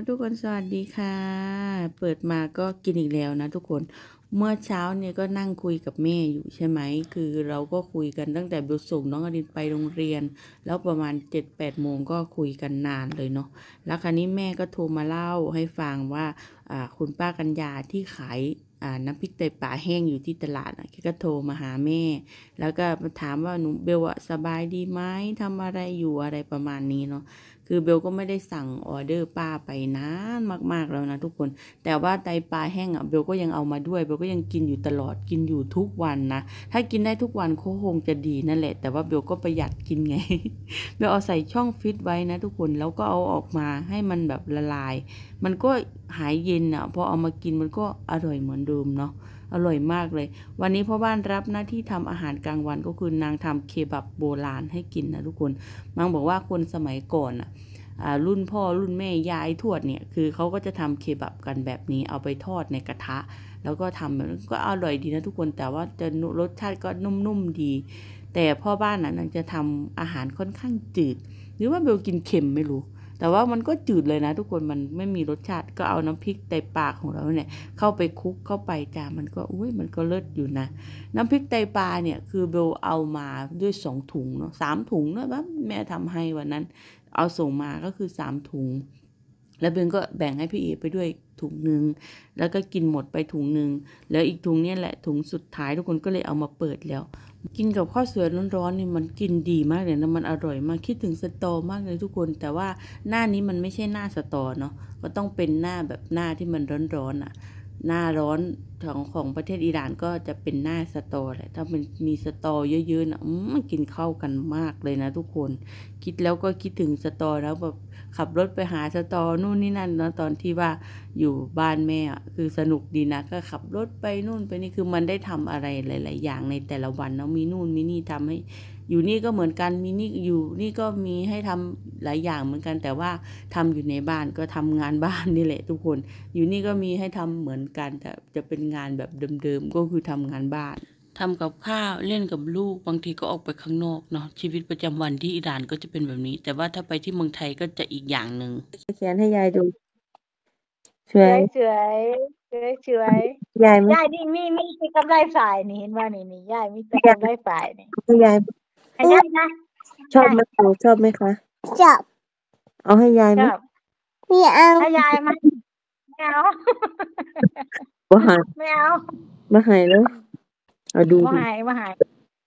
ทุกคนสวัสดีค่ะเปิดมาก็กินอีกแล้วนะทุกคนเมื่อเช้าเนี่ยก็นั่งคุยกับแม่อยู่ใช่ไหมคือเราก็คุยกันตั้งแต่เบลส่งน้องอดินไปโรงเรียนแล้วประมาณ7-8 โมงก็คุยกันนานเลยเนาะแล้วคราวนี้แม่ก็โทรมาเล่าให้ฟังว่าคุณป้ากัญญาที่ขายน้ำพริกไตปลาแห้งอยู่ที่ตลาดแกก็โทรมาหาแม่แล้วก็มาถามว่าหนูเบลสบายดีไหมทำอะไรอยู่อะไรประมาณนี้เนาะคือเบลก็ไม่ได้สั่งออเดอร์ป้าไปนานมากๆแล้วนะทุกคนแต่ว่าไตปลาแห้งเบลก็ยังเอามาด้วยเบลก็ยังกินอยู่ตลอดกินอยู่ทุกวันนะถ้ากินได้ทุกวันคงจะดีนั่นแหละแต่ว่าเบลก็ประหยัดกินไง เบลเอาใส่ช่องฟิตไว้นะทุกคนแล้วก็เอาออกมาให้มันแบบละลายมันก็หายเย็นพอเอามากินมันก็อร่อยเหมือนเดิมเนาะอร่อยมากเลยวันนี้พ่อบ้านรับหน้าที่ทำอาหารกลางวันก็คือนางทำเคบับโบราณให้กินนะทุกคนนางบอกว่าคนสมัยก่อนรุ่นพ่อรุ่นแม่ยายทวดเนี่ยคือเขาก็จะทำเคบับกันแบบนี้เอาไปทอดในกระทะแล้วก็ทำแบบก็อร่อยดีนะทุกคนแต่ว่าจะรสชาติก็นุ่มๆดีแต่พ่อบ้านนางจะทำอาหารค่อนข้างจืดหรือว่าเบลกินเค็มไม่รู้แต่ว่ามันก็จืดเลยนะทุกคนมันไม่มีรสชาติก็เอาน้ำพริกไตปลาของเราเนี่ยเข้าไปคลุกเข้าไปจ้ามันก็มันก็เลิศอยู่นะน้ำพริกไตปลาเนี่ยคือเบลเอามาด้วย2 ถุงเนาะ3 ถุงเนาะแม่ทำให้วันนั้นเอาส่งมาก็คือ3 ถุงแล้วเบลก็แบ่งให้พี่เอไปด้วยถุงหนึ่งแล้วก็กินหมดไปถุงหนึ่งแล้วอีกถุงเนี่ยแหละถุงสุดท้ายทุกคนก็เลยเอามาเปิดแล้วกินกับข้าวสวยร้อนๆนี่มันกินดีมากเลยนะมันอร่อยมากคิดถึงสตอมากเลยทุกคนแต่ว่าหน้านี้มันไม่ใช่หน้าสตอเนาะก็ต้องเป็นหน้าแบบหน้าที่มันร้อนๆหน้าร้อนของประเทศอิหร่านก็จะเป็นหน้าสตอแหละถ้ามันมีสตอเยอะๆนะมันกินเข้ากันมากเลยนะทุกคนคิดแล้วก็คิดถึงสตอแล้วแบบขับรถไปหาสตอนู่นนี่นั่นนะตอนที่ว่าอยู่บ้านแม่คือสนุกดีนะก็ขับรถไปนู่นไปนี่คือมันได้ทำอะไรหลายๆอย่างในแต่ละวันเนาะมีนู่นมีนี่ทำให้อยู่นี่ก็เหมือนกันมีนี่อยู่นี่ก็มีให้ทำหลายอย่างเหมือนกันแต่ว่าทำอยู่ในบ้านก็ทำงานบ้านนี่แหละทุกคนอยู่นี่ก็มีให้ทำเหมือนกันแต่จะเป็นงานแบบเดิมๆก็คือทำงานบ้านทำกับข้าวเล่นกับลูกบางทีก็ออกไปข้างนอกเนาะชีวิตประจำวันที่อิหร่านก็จะเป็นแบบนี้แต่ว่าถ้าไปที่เมืองไทยก็จะอีกอย่างหนึ่งเขียนให้ยายดูสสววย ยสวยสวยสวยยายไม่ยายนี่มีแต่กำไรฝ่ายนี่เห็นว่านี่ยายมีแต่ยายกำไรฝ่ายนี่ให้ยายให้ยายนะชอบยายไหมหนูชอบไหมคะชอบเอาให้ยายไหมชอบไม่เอาถ้ายายมาไม่เอาบ่ใหายไม่เอาบ่ใหายแล้วเอาดูบ่ดิให้บ่ให้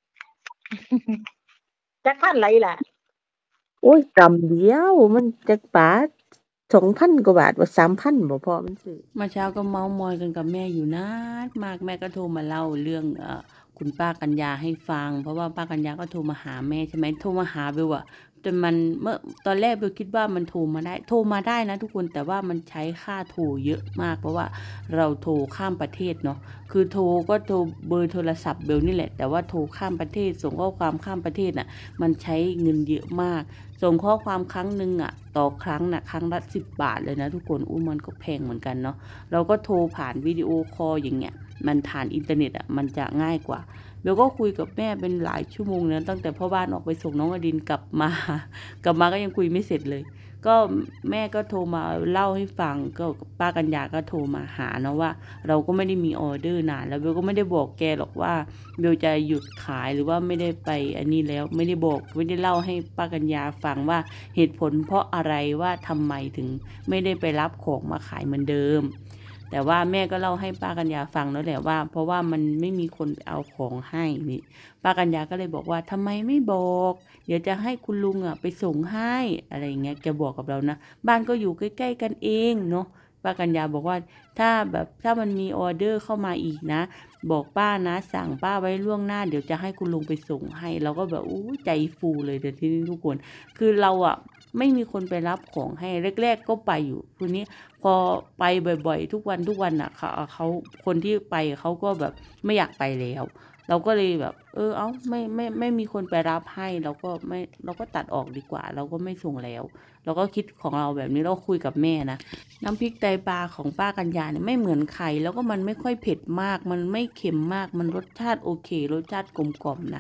จักพันไรล่ะโอ้ยกำเดียวมันจักบาท2,000 กว่าบาทว่า3,000บ่พอมันซื้อมาเช้าก็เมามอยกันกับแม่อยู่นานมากแม่ก็โทรมาเล่าเรื่องคุณป้ากัญญาให้ฟังเพราะว่าป้ากัญญาก็โทรมาหาแม่ใช่ไหมโทรมาหาเบลจนมันเมื่อตอนแรกเบลคิดว่ามันโทรมาได้นะทุกคนแต่ว่ามันใช้ค่าโทรเยอะมากเพราะว่าเราโทรข้ามประเทศเนาะคือโทรก็โทรเบอร์โทรศัพท์เบลนี่แหละแต่ว่าโทรข้ามประเทศส่งข้อความข้ามประเทศมันใช้เงินเยอะมากส่งข้อความครั้งหนึ่งต่อครั้งครั้งละ10 บาทเลยนะทุกคนมันก็แพงเหมือนกันเนาะเราก็โทรผ่านวิดีโอคอลอย่างเงี้ยมันผ่านอินเทอร์เน็ตมันจะง่ายกว่าเบลก็คุยกับแม่เป็นหลายชั่วโมงนะตั้งแต่พ่อบ้านออกไปส่งน้องอดินกลับมา กลับมาก็ยังคุยไม่เสร็จเลยก็แม่ก็โทรมาเล่าให้ฟังก็ป้ากัญญาก็โทรมาหาเนาะว่าเราก็ไม่ได้มีออเดอร์นานแล้วเบลก็ไม่ได้บอกแกหรอกว่าเบลจะหยุดขายหรือว่าไม่ได้ไปอันนี้แล้วไม่ได้บอกไม่ได้เล่าให้ป้ากัญญาฟังว่าเหตุผลเพราะอะไรว่าทำไมถึงไม่ได้ไปรับของมาขายเหมือนเดิมแต่ว่าแม่ก็เล่าให้ป้ากัญญาฟังแล้วแหละว่าเพราะว่ามันไม่มีคนเอาของให้นี่ป้ากัญญาก็เลยบอกว่าทำไมไม่บอกเดี๋ยวจะให้คุณลุงไปส่งให้อะไรอย่างเงี้ยแกบอกกับเรานะบ้านก็อยู่ใกล้ๆกันเองเนาะป้ากัญญาบอกว่าถ้ามันมีออเดอร์เข้ามาอีกนะบอกป้านะสั่งป้าไว้ล่วงหน้าเดี๋ยวจะให้คุณลุงไปส่งให้เราก็แบบใจฟูเลยเดี๋ยวที่นี่ทุกคนคือเราไม่มีคนไปรับของให้แรกๆก็ไปอยู่ทีนี้พอไปบ่อยๆทุกวันเขาคนที่ไปเขาก็แบบไม่อยากไปแล้วเราก็เลยแบบไม่มีคนไปรับให้เราก็ตัดออกดีกว่าเราก็ไม่ส่งแล้วเราก็คิดของเราแบบนี้เราคุยกับแม่นะน้ำพริกไตปลาของป้ากัญญาเนี่ยไม่เหมือนใครแล้วก็มันไม่ค่อยเผ็ดมากมันไม่เค็มมากมันรสชาติโอเครสชาติกลมๆนะ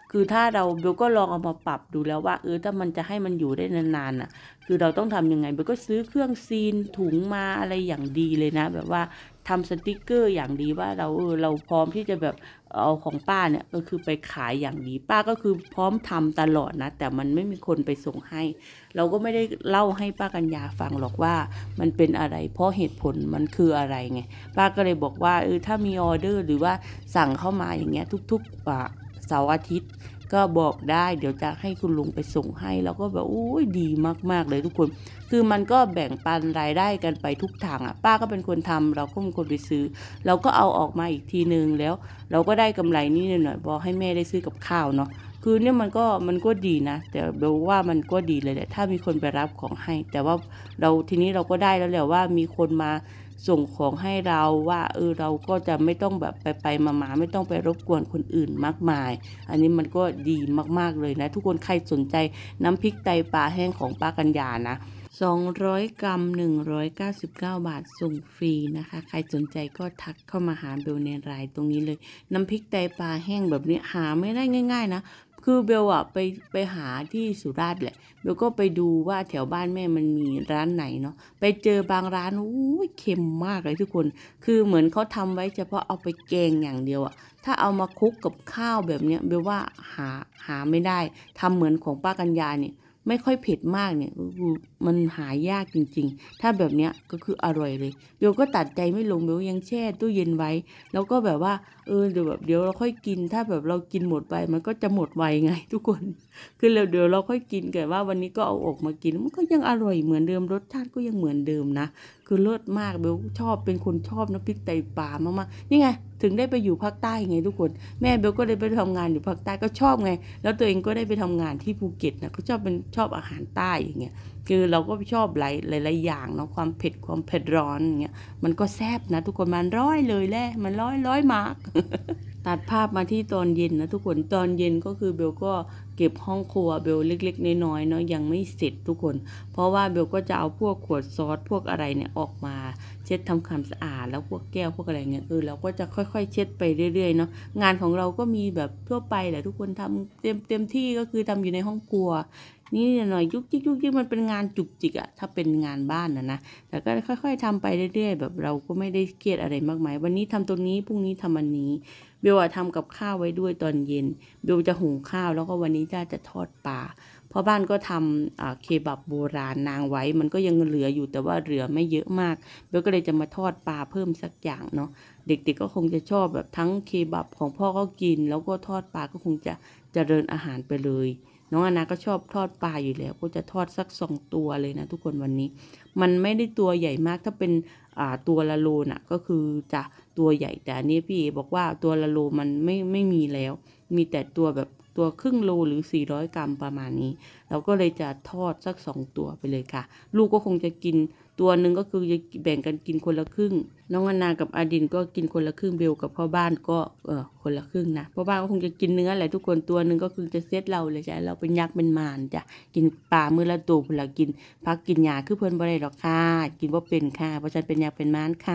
คือถ้าเราเบลก็ลองเอามาปรับดูแล้วว่าถ้ามันจะให้มันอยู่ได้นานๆน่ะคือเราต้องทำยังไงเบลก็ซื้อเครื่องซีนถุงมาอะไรอย่างดีเลยนะแบบว่าทำสติกเกอร์อย่างดีว่าเราพร้อมที่จะแบบเอาของป้าเนี่ยก็คือไปขายอย่างดีป้าก็คือพร้อมทำตลอดนะแต่มันไม่มีคนไปส่งให้เราก็ไม่ได้เล่าให้ป้ากัญญาฟังหรอกว่ามันเป็นอะไรเพราะเหตุผลมันคืออะไรไงป้าก็เลยบอกว่าถ้ามีออเดอร์หรือว่าสั่งเข้ามาอย่างเงี้ยทุกๆเสาร์อาทิตย์ก็บอกได้เดี๋ยวจะให้คุณลุงไปส่งให้แล้วก็แบบโอ้ยดีมากๆเลยทุกคนคือมันก็แบ่งปันรายได้กันไปทุกทางอ่ะป้าก็เป็นคนทำเราก็เป็นคนไปซื้อเราก็เอาออกมาอีกทีนึงแล้วเราก็ได้กำไรนิดหน่อยพอให้แม่ได้ซื้อกับข้าวเนาะคือเนี่ยมันก็ดีนะแต่เบลว่ามันก็ดีเลยแหละถ้ามีคนไปรับของให้แต่ว่าทีนี้เราก็ได้แล้วแหละว่ามีคนมาส่งของให้เราว่าเราก็จะไม่ต้องแบบไปมาไม่ต้องไปรบกวนคนอื่นมากมายอันนี้มันก็ดีมากๆเลยนะทุกคนใครสนใจน้ำพริกไตปลาแห้งของป้ากัญญานะ200 กรัม199 บาทส่งฟรีนะคะใครสนใจก็ทักเข้ามาหาเบลในไลน์ตรงนี้เลยน้ำพริกไตปลาแห้งแบบนี้หาไม่ได้ง่ายๆนะคือเบลอะไปหาที่สุราษฎร์แหละเบลก็ไปดูว่าแถวบ้านแม่มันมีร้านไหนเนาะไปเจอบางร้านอู้ยเค็มมากเลยทุกคนคือเหมือนเขาทำไว้เฉพาะเอาไปแกงอย่างเดียวอะถ้าเอามาคลุกกับข้าวแบบเนี้ยเบลว่าหาไม่ได้ทำเหมือนของป้ากัญญาเนี่ยไม่ค่อยเผ็ดมากเนี่ยมันหายากจริงๆถ้าแบบเนี้ยก็คืออร่อยเลยเบลก็ตัดใจไม่ลงเบลยังแช่ตู้เย็นไว้แล้วก็แบบว่าเดี๋ยวเราค่อยกินถ้าแบบเรากินหมดไปมันก็จะหมดไวไงทุกคนคือเดี๋ยวเราค่อยกินแต่ว่าวันนี้ก็เอาออกมากินมันก็ยังอร่อยเหมือนเดิมรสชาติก็ยังเหมือนเดิมนะคือเลิศมากเบลชอบเป็นคนชอบน้ำพริกไตปลามากๆนี่ไงถึงได้ไปอยู่ภาคใต้ไงทุกคนแม่เบลก็ได้ไปทำงานอยู่ภาคใต้ก็ชอบไงแล้วตัวเองก็ได้ไปทำงานที่ภูเก็ตนะก็ชอบอาหารใต้อย่างเงี้ยคือเราก็ชอบหลายอย่างเนาะความเผ็ดร้อนอย่างเงี้ยมันก็แซ่บนะทุกคนมันร้อยเลยแหละมันร้อยมาร์ก ตัดภาพมาที่ตอนเย็นนะทุกคนตอนเย็นก็คือเบลก็เก็บห้องครัวเบลเล็กๆน้อยๆเนาะยังไม่เสร็จทุกคนเพราะว่าเบลก็จะเอาพวกขวดซอสพวกอะไรเนี่ยออกมาเช็ดทำความสะอาดแล้วพวกแก้วพวกอะไรเงี้ยเราก็จะค่อยๆเช็ดไปเรื่อยๆเนาะงานของเราก็มีแบบทั่วไปแหละทุกคนทำเต็มที่ก็คือทำอยู่ในห้องครัวนี่หน่อยยุกยิกมันเป็นงานจุกจิกอะถ้าเป็นงานบ้านนะแต่ก็ค่อยๆทำไปเรื่อยๆแบบเราก็ไม่ได้เครียดอะไรมากมายวันนี้ทำตรงนี้พรุ่งนี้ทำอันนี้เบลทำกับข้าวไว้ด้วยตอนเย็นเบลจะหุงข้าวแล้วก็วันนี้จะทอดปลาเพราะบ้านก็ทำเคบับโบราณนางไว้มันก็ยังเหลืออยู่แต่ว่าเหลือไม่เยอะมากเบลก็เลยจะมาทอดปลาเพิ่มสักอย่างเนาะเด็กๆก็คงจะชอบแบบทั้งเคบับของพ่อก็กินแล้วก็ทอดปลาก็คงจะเจริญอาหารไปเลยน้องอนาก็ชอบทอดปลาอยู่แล้วก็จะทอดสัก2 ตัวเลยนะทุกคนวันนี้มันไม่ได้ตัวใหญ่มากถ้าเป็นตัวละโลน่ะก็คือจะตัวใหญ่แต่อันนี้พี่เอบอกว่าตัวละโลมันไม่มีแล้วมีแต่ตัวแบบตัวครึ่งโลหรือ400 กรัมประมาณนี้เราก็เลยจะทอดสัก2 ตัวไปเลยค่ะลูกก็คงจะกินตัวหนึ่งก็คือจะแบ่งกันกินคนละครึ่งน้องอนากับอดินก็กินคนละครึ่งเบลกับพ่อบ้านก็คนละครึ่งนะพ่อบ้านก็คงจะกินเนื้อแหละทุกคนตัวหนึ่งก็คือจะเซตเราเลยจ้ะเราเป็นยักษ์เป็นมารจ้ะกินปลามื้อละตัวเพื่อกินพักกินหญ้าคือเพิ่นบ่ได้หรอกค่ะกินบ่เป็นค่ะเพราะฉันเป็นยักษ์เป็นมารค่ะ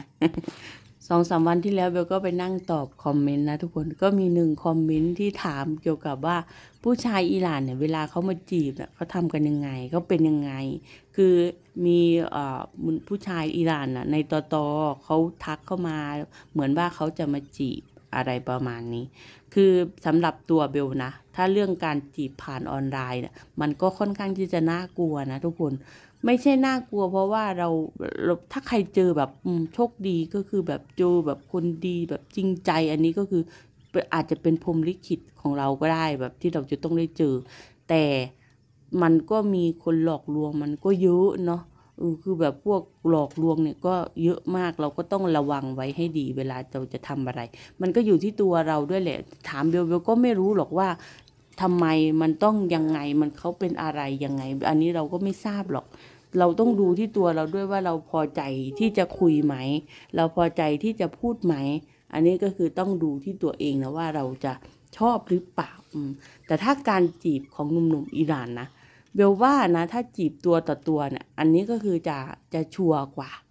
2-3 วันที่แล้วเบลก็ไปนั่งตอบคอมเมนต์นะทุกคนก็มี1 คอมเมนต์ที่ถามเกี่ยวกับว่าผู้ชายอิหร่านเนี่ยเวลาเขามาจีบเขาทำกันยังไงเขาเป็นยังไงคือมีผู้ชายอิหร่านในตอเขาทักเข้ามาเหมือนว่าเขาจะมาจีบอะไรประมาณนี้คือสำหรับตัวเบลนะถ้าเรื่องการจีบผ่านออนไลน์เนี่ยมันก็ค่อนข้างที่จะน่ากลัวนะทุกคนไม่ใช่น่ากลัวเพราะว่าเราถ้าใครเจอแบบโชคดีก็คือแบบเจอแบบคนดีแบบจริงใจอันนี้ก็คืออาจจะเป็นพรหมลิขิตของเราก็ได้แบบที่เราจะต้องได้เจอแต่มันก็มีคนหลอกลวงมันก็เยอะเนาะคือแบบพวกหลอกลวงเนี่ยก็เยอะมากเราก็ต้องระวังไว้ให้ดีเวลาเราจะทำอะไรมันก็อยู่ที่ตัวเราด้วยแหละถามเบลก็ไม่รู้หรอกว่าทำไมมันต้องยังไงมันเขาเป็นอะไรยังไงอันนี้เราก็ไม่ทราบหรอกเราต้องดูที่ตัวเราด้วยว่าเราพอใจที่จะคุยไหมเราพอใจที่จะพูดไหมอันนี้ก็คือต้องดูที่ตัวเองนะว่าเราจะชอบหรือเปล่าแต่ถ้าการจีบของหนุ่มๆอิหร่านนะเบลว่านะถ้าจีบตัวต่อตัวเนี่ยอันนี้ก็คือจะชัวร์กว่า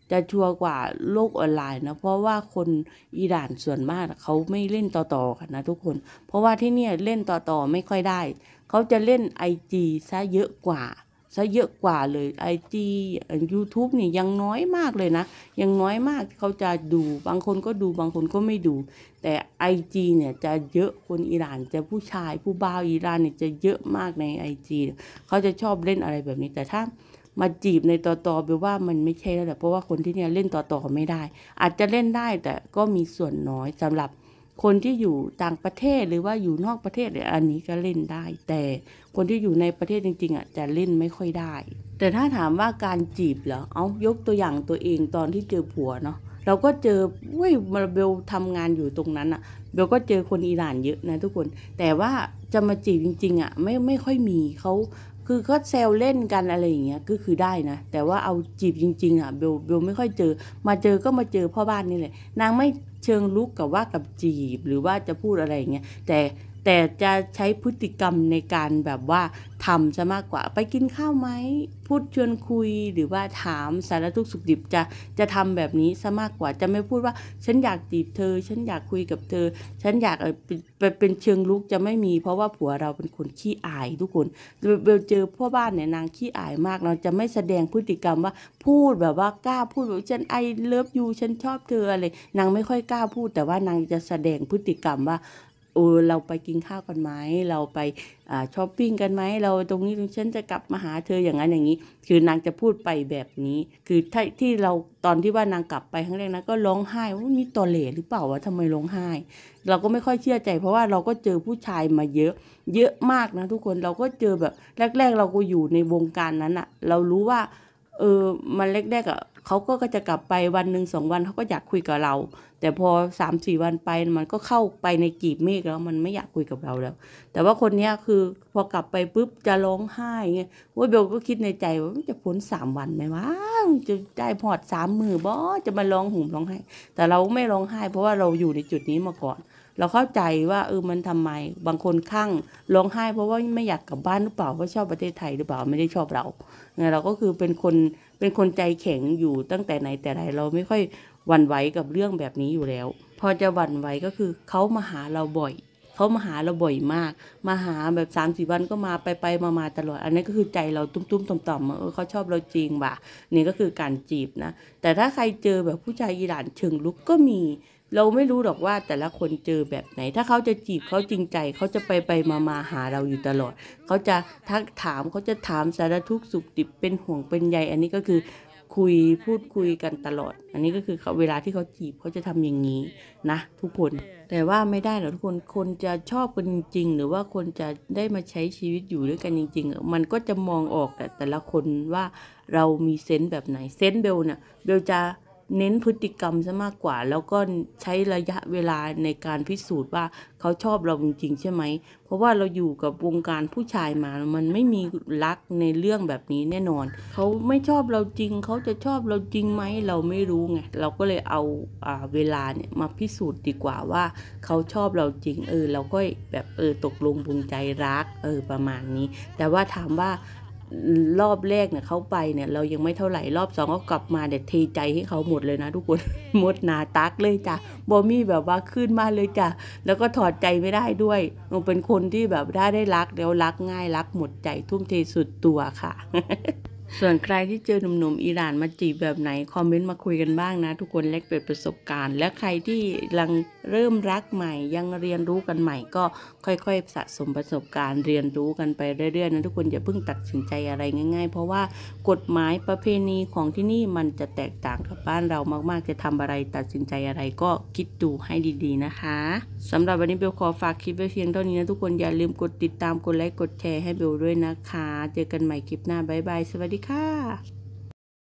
จะชัวร์กว่าโลกออนไลน์นะเพราะว่าคนอิหร่านส่วนมากเขาไม่เล่นต่อๆกันนะทุกคนเพราะว่าที่เนี่ยเล่นต่อไม่ค่อยได้เขาจะเล่น IG ซะเยอะกว่าเลย IG YouTube นี่ยังน้อยมากเลยนะยังน้อยมากเขาจะดูบางคนก็ดูบางคนก็ไม่ดูแต่ IG เนี่ยจะเยอะคนอิหร่านจะผู้ชายผู้บ่าวอิหร่านเนี่ยจะเยอะมากใน IG เขาจะชอบเล่นอะไรแบบนี้แต่ถ้ามาจีบในต่อแปลว่ามันไม่ใช่แล้วแหละเพราะว่าคนที่เนี่ยเล่นต่อไม่ได้อาจจะเล่นได้แต่ก็มีส่วนน้อยสำหรับคนที่อยู่ต่างประเทศหรือว่าอยู่นอกประเทศเนี่ยอันนี้ก็เล่นได้แต่คนที่อยู่ในประเทศจริงๆอ่ะจะเล่นไม่ค่อยได้แต่ถ้าถามว่าการจีบเหรอเอายกตัวอย่างตัวเองตอนที่เจอผัวเนาะเราก็เจอมาเบลทำงานอยู่ตรงนั้นอ่ะเบลก็เจอคนอิหร่านเยอะนะทุกคนแต่ว่าจะมาจีบจริงๆอ่ะไม่ค่อยมีเขาคือก็แซวเล่นกันอะไรอย่างเงี้ยก็คือได้นะแต่ว่าเอาจีบจริงๆอ่ะเบลไม่ค่อยเจอมาเจอก็มาเจอพ่อบ้านนี่แหละนางไม่เชิงลุกกับว่ากับจีบหรือว่าจะพูดอะไรอย่างเงี้ยแต่จะใช้พฤติกรรมในการแบบว่าทำซะมากกว่าไปกินข้าวไหมพูดชวนคุยหรือว่าถามสารทุกข์สุขดิบจะทำแบบนี้ซะมากกว่าจะไม่พูดว่าฉันอยากจีบเธอฉันอยากคุยกับเธอฉันอยากเป็นเชิงลุกจะไม่มีเพราะว่าผัวเราเป็นคนขี้อายทุกคนเบลเจอพ่อบ้านเนี่ยนางขี้อายมากเราจะไม่แสดงพฤติกรรมว่าพูดแบบว่ากล้าพูดแบบฉันไอเลิฟยูฉันชอบเธออะไรนางไม่ค่อยกล้าพูดแต่ว่านางจะแสดงพฤติกรรมว่าเราไปกินข้าวกันไหมเราไปช้อปปิ้งกันไหมเราตรงนี้ฉันจะกลับมาหาเธออย่างนั้นอย่างนี้คือนางจะพูดไปแบบนี้คือที่เราตอนที่ว่านางกลับไปครั้งแรกนะก็ร้องไห้ว่ามีตอเหล่หรือเปล่าวะทำไมร้องไห้เราก็ไม่ค่อยเชื่อใจเพราะว่าเราก็เจอผู้ชายมาเยอะมากนะทุกคนเราก็เจอแบบแรกๆเราก็อยู่ในวงการนั้นอะเรารู้ว่ามันแรกๆอะเขาก็จะกลับไปวันหนึ่ง2 วันเขาก็อยากคุยกับเราแต่พอ3-4 วันไปมันก็เข้าไปในกลีบเมฆแล้วมันไม่อยากคุยกับเราแล้วแต่ว่าคนนี้คือพอกลับไปปุ๊บจะร้องไห้ไงว่าเบลก็คิดในใจว่าจะพ้น3 วันไหมวะจะได้พอด30,000บ่จะมาร้องห่มร้องไห้แต่เราไม่ร้องไห้เพราะว่าเราอยู่ในจุดนี้มาก่อนเราเข้าใจว่ามันทำไมบางคนข้างร้องไห้เพราะว่าไม่อยากกลับบ้านหรือเปล่าเพราะชอบประเทศไทยหรือเปล่าไม่ได้ชอบเราเนี่ยเราก็คือเป็นคนใจแข็งอยู่ตั้งแต่ไหนแต่ไรเราไม่ค่อยหวั่นไหวกับเรื่องแบบนี้อยู่แล้วพอจะหวั่นไหวก็คือเขามาหาเราบ่อยเขามาหาเราบ่อยมากมาหาแบบ3-4 วันก็มาไปมาตลอดอันนี้ก็คือใจเราตุ้มๆต่อมๆเขาชอบเราจริงบ่ะนี่ก็คือการจีบนะแต่ถ้าใครเจอแบบผู้ชายอิหร่านเชิงลุกก็มีเราไม่รู้หรอกว่าแต่ละคนเจอแบบไหนถ้าเขาจะจีบเขาจริงใจเขาจะไปมาหาเราอยู่ตลอดเขาจะทักถามเขาจะถามสารทุกข์สุขดิบเป็นห่วงเป็นใยอันนี้ก็คือพูดคุยกันตลอดอันนี้ก็คือเวลาที่เขาจีบเขาจะทำอย่างนี้นะทุกคนแต่ว่าไม่ได้หรอกทุกคนจะชอบกันจริงๆหรือว่าคนจะได้มาใช้ชีวิตอยู่ด้วยกันจริงๆมันก็จะมองออกแต่ละคนว่าเรามีเซนส์แบบไหนเซนส์เบลเนี่ยเบลจะเน้นพฤติกรรมซะมากกว่าแล้วก็ใช้ระยะเวลาในการพิสูจน์ว่าเขาชอบเราจริงๆใช่ไหมเพราะว่าเราอยู่กับวงการผู้ชายมามันไม่มีรักในเรื่องแบบนี้แน่นอนเขาไม่ชอบเราจริงเขาจะชอบเราจริงไหมเราไม่รู้ไงเราก็เลยเอาเวลาเนี่ยมาพิสูจน์ดีกว่าว่าเขาชอบเราจริงเราก็แบบตกลงปลงใจรักประมาณนี้แต่ว่าถามว่ารอบแรกเนี่ยเขาไปเนี่ยเรายังไม่เท่าไหร่รอบ2ก็กลับมาเด็ดเทใจให้เขาหมดเลยนะทุกคน หมดหนาตักเลยจ้ะบอมี่แบบว่าขึ้นมาเลยจ้ะแล้วก็ถอดใจไม่ได้ด้วยมันเป็นคนที่แบบได้รักแล้วรักง่ายรักหมดใจทุ่มเทสุดตัวค่ะ ส่วนใครที่เจอหนุ่มๆอิหร่านมาจีบแบบไหนคอมเมนต์มาคุยกันบ้างนะทุกคนแลกเปลี่ยนประสบการณ์และใครที่ยังเริ่มรักใหม่ยังเรียนรู้กันใหม่ก็ค่อยๆสะสมประสบการณ์เรียนรู้กันไปเรื่อยๆนะทุกคนอย่าเพิ่งตัดสินใจอะไรง่ายๆเพราะว่ากฎหมายประเพณีของที่นี่มันจะแตกต่างกับบ้านเรามากๆจะทำอะไรตัดสินใจอะไรก็คิดดูให้ดีๆนะคะสำหรับวันนี้เบลขอฝากคลิปไว้เพียงเท่านี้นะทุกคนอย่าลืมกดติดตามกดไลค์กดแชร์ให้เบลด้วยนะคะเจอกันใหม่คลิปหน้าบ๊ายบายสวัสดีค่ะ